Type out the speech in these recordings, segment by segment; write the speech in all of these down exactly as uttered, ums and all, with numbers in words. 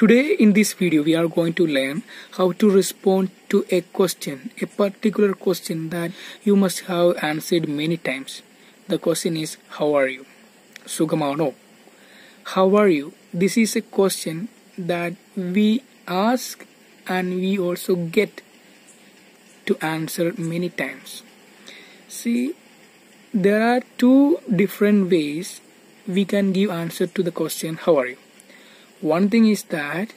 Today in this video we are going to learn how to respond to a question, a particular question that you must have answered many times. The question is, how are you? Sugamano. How are you? This is a question that we ask and we also get to answer many times. See, there are two different ways we can give answer to the question, how are you? One thing is that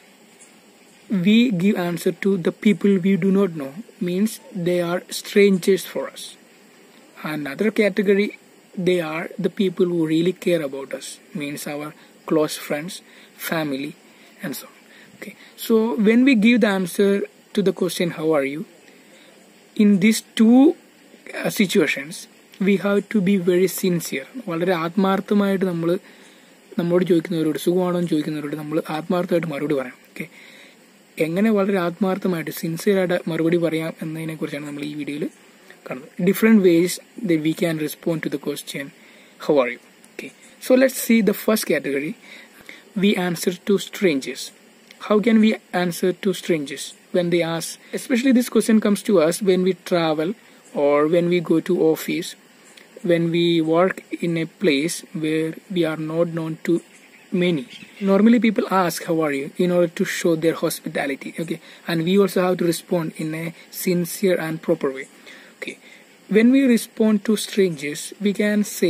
we give answer to the people we do not know, means they are strangers for us. Another category, they are the people who really care about us, means our close friends, family, and so on. Okay. So when we give the answer to the question, how are you? In these two uh, situations, we have to be very sincere. വളരെ ആത്മാർത്ഥമായിട്ട് നമ്മൾ നമ്മളോട് ചോദിക്കുന്നവരോട് സുഖമാണോ എന്ന് ചോദിക്കുന്നവരോട് നമ്മൾ ആത്മാർത്ഥമായിട്ട് മറുപടി പറയാം. ഓക്കെ, എങ്ങനെ വളരെ ആത്മാർത്ഥമായിട്ട് സിൻസിയറായിട്ട് മറുപടി പറയാം എന്നതിനെ കുറിച്ചാണ് നമ്മൾ ഈ വീഡിയോയിൽ കാണുന്നത്. Different ways the we can respond to the question how are you. Okay, so let's see the first category. We answer to strangers. How can we answer to strangers when they ask? Especially this question comes to us when we travel or when we go to office, when we work in a place where we are not known to many. Normally people ask how are you in order to show their hospitality. Okay, and we also have to respond in a sincere and proper way. Okay, when we respond to strangers, we can say,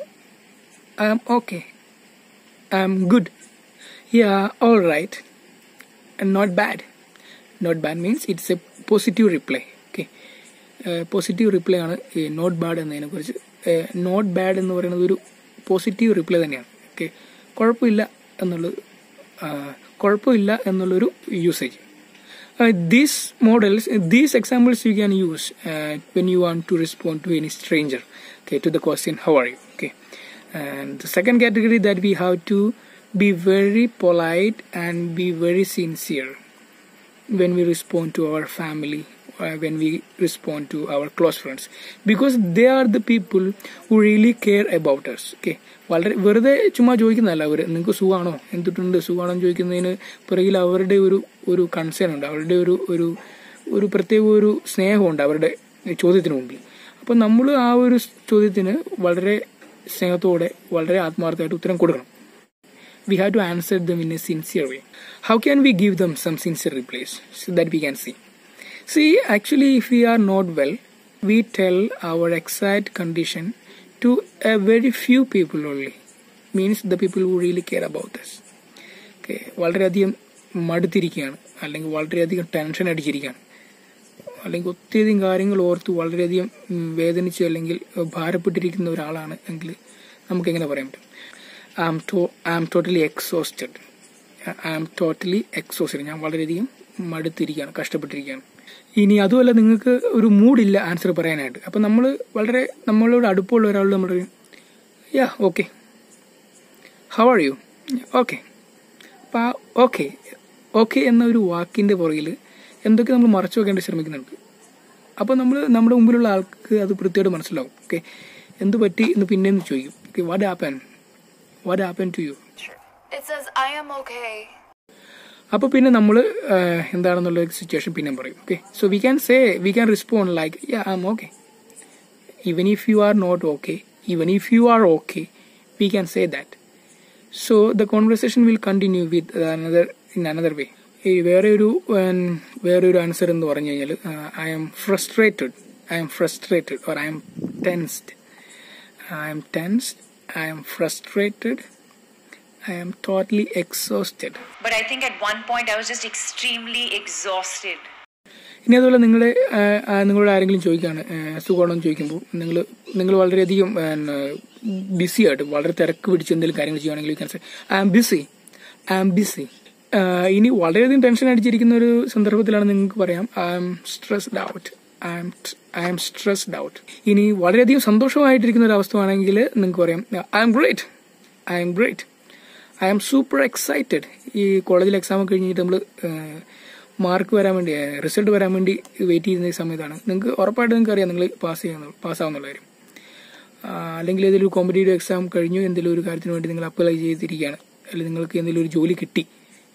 I'm okay, I'm good, yeah, all right, and not bad. Not bad means it's a positive reply. Okay, uh, positive reply ആണ് not bad എന്നതിനെ കുറിച്ച്. Not bad എന്ന് പറയുന്നത് ഒരു positive reply തന്നെയാണ്. Okay, കുഴപ്പമില്ല എന്നുള്ളത് കുഴപ്പമില്ല എന്നുള്ളൊരു usage. These models these examples you can use when you want to respond to any stranger, okay, to the question how are you. Okay, and the second category that we have to be very polite and be very sincere when we respond to our family, uh, when we respond to our close friends, because they are the people who really care about us. Okay, വളരെ വെറുതെ ചുമ്മാ ചോദിക്കുന്നതല്ല. അവർ നിങ്ങൾക്ക് സുഖമാണോ, എന്തിട്ടുണ്ട്, സുഖമാണോ എന്ന് ചോദിക്കുന്നതിന് പിറകിൽ അവരുടെ ഒരു ഒരു കൺസേൺ ഉണ്ട്, അവരുടെ ഒരു ഒരു ഒരു പ്രത്യേക ഒരു സ്നേഹമുണ്ട് അവരുടെ ചോദ്യത്തിന് മുമ്പിൽ. അപ്പോൾ നമ്മൾ ആ ഒരു ചോദ്യത്തിന് വളരെ സ്നേഹത്തോടെ വളരെ ആത്മാർത്ഥമായിട്ട് ഉത്തരം കൊടുക്കണം. We have to answer them in a sincere way. How can we give them some sincere replies so that we can see? See, actually, if we are not well, we tell our exact condition to a very few people only. Means the people who really care about us. Okay, വളരെയധികം മടുത്തിരിക്കുകയാണ്, അല്ലെങ്കിൽ വളരെയധികം tension അടിച്ചിരിക്കുകയാണ്, അല്ലെങ്കിൽ ഒത്തിരിയധികം കാര്യങ്ങൾ ഓർത്ത് വളരെയധികം വേദനിച്ച് അല്ലെങ്കിൽ ഭാരപ്പെട്ടിരിക്കുന്ന ഒരാളാണ് എങ്കിൽ നമുക്ക് എങ്ങനെ പറയാൻ പറ്റും? I'm to I'm totally exhausted. I'm totally exhausted. ഞാൻ വളരെയധികം മടുത്തിരിക്കുകയാണ്, കഷ്ടപ്പെട്ടിരിക്കുകയാണ്. ഇനി അതുമല്ല, നിങ്ങൾക്ക് ഒരു മൂഡില്ല ആൻസർ പറയാനായിട്ട്. അപ്പം നമ്മൾ വളരെ നമ്മളോട് അടുപ്പമുള്ള ഒരാളോട് നമ്മൾ yeah okay, how are you, okay. അപ്പം ആ ഓക്കെ ഓക്കെ എന്ന ഒരു വാക്കിൻ്റെ പുറകിൽ എന്തൊക്കെ നമ്മൾ മറച്ചു വെക്കേണ്ടി ശ്രമിക്കുന്നുണ്ട്. അപ്പോൾ നമ്മൾ നമ്മുടെ മുമ്പിലുള്ള ആൾക്ക് അത് കൃത്യമായിട്ട് മനസ്സിലാവും. ഓക്കെ, എന്ത് പറ്റി എന്ന് പിന്നെന്ന് ചോദിക്കും. Okay, what happen, what happened to you? It says I am okay. അപ്പോൾ പിന്നെ നമ്മൾ എന്താണെന്നുള്ള സിറ്റുവേഷൻ പിന്നെ പറയും. Okay, so we can say we can respond like yeah I am okay. Even if you are not okay, even if you are okay, we can say that. So the conversation will continue with another in another way. ഈ വേറെ ഒരു വേറെ ഒരു answer എന്ന് പറഞ്ഞു കഴിഞ്ഞാൽ I am frustrated, I am frustrated or I am tensed, I am tensed, I am frustrated, I am totally exhausted. But I think at one point I was just extremely exhausted. ഇനി അതുപോലെ നിങ്ങളുടെ നിങ്ങളോട് ആരെങ്കിലും ചോദിക്കുകയാണ് സുഖമാണോ എന്ന് ചോദിക്കുമ്പോൾ നിങ്ങൾ നിങ്ങൾ വളരെയധികം ബിസി ആയിട്ട് വളരെ തിരക്ക് പിടിച്ച് എന്തെങ്കിലും കാര്യങ്ങൾ ചെയ്യുകയാണെങ്കിൽ can say I am busy, I am busy. ഇനി വളരെയധികം ടെൻഷൻ അടിച്ചിരിക്കുന്ന ഒരു സന്ദർഭത്തിലാണ് നിങ്ങൾക്ക് പറയാം I am stressed out, I am I am stressed out. ഇനി വളരെയധികം സന്തോഷമായിട്ടിരിക്കുന്ന ഒരു അവസ്ഥ ആണെങ്കിൽ നിങ്ങൾക്ക് പറയാം I am great, I am great, I am super excited. ഈ കോളേജിൽ എക്സാം കഴിഞ്ഞിട്ട് നമ്മൾ മാർക്ക് വരാൻ വേണ്ടി, റിസൾട്ട് വരാൻ വേണ്ടി വെയിറ്റ് ചെയ്യുന്ന ഈ സമയത്താണ് നിങ്ങൾക്ക് ഉറപ്പായിട്ട് നിങ്ങൾക്ക് അറിയാം നിങ്ങൾ പാസ് ചെയ്യുന്ന പാസ്സാവുന്നുള്ള കാര്യം. അല്ലെങ്കിൽ ഏതെങ്കിലും കോമ്പറ്റേറ്റീവ് എക്സാം കഴിഞ്ഞു എന്തെങ്കിലും ഒരു കാര്യത്തിന് വേണ്ടി നിങ്ങൾ അപ്ലൈ ചെയ്തിരിക്കുകയാണ്, അല്ലെങ്കിൽ നിങ്ങൾക്ക് എന്തെങ്കിലും ഒരു ജോലി കിട്ടി,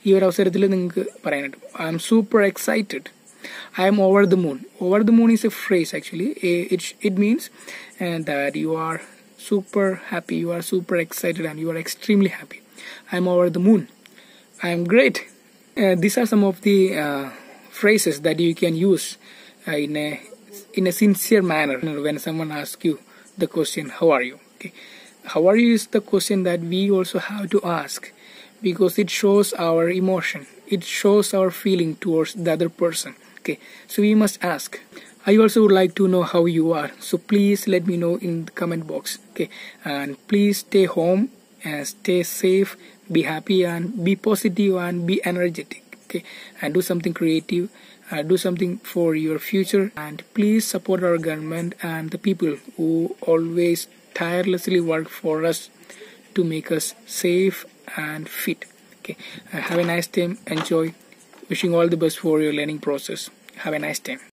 ഈ ഒരു അവസരത്തിൽ നിങ്ങൾക്ക് പറയാനായിട്ട് I am super excited. I am over the moon. Over the moon is a phrase actually. It, it means uh, that you are super happy, you are super excited, and you are extremely happy. I am over the moon. I am great. Uh, these are some of the uh, phrases that you can use uh, in a in a sincere manner when someone asks you the question, "How are you?" Okay, how are you is the question that we also have to ask because it shows our emotion. It shows our feeling towards the other person. Okay, so we must ask. I also would like to know how you are. So please let me know in the comment box. Okay, and please stay home and stay safe. Be happy and be positive and be energetic. Okay, and do something creative. Uh, do something for your future. And please support our government and the people who always tirelessly work for us to make us safe and fit. Okay, uh, have a nice time. Enjoy. Wishing all the best for your learning process. Have a nice time.